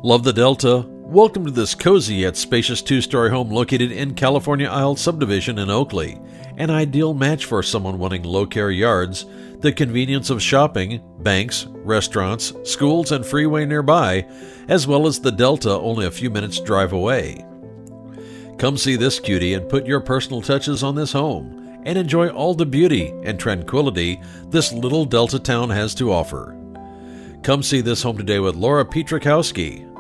Love the Delta? Welcome to this cozy yet spacious two-story home located in California Isle Subdivision in Oakley. An ideal match for someone wanting low-care yards, the convenience of shopping, banks, restaurants, schools, and freeway nearby, as well as the Delta only a few minutes drive away. Come see this cutie and put your personal touches on this home and enjoy all the beauty and tranquility this little Delta town has to offer. Come see this home today with Pietrzykowski.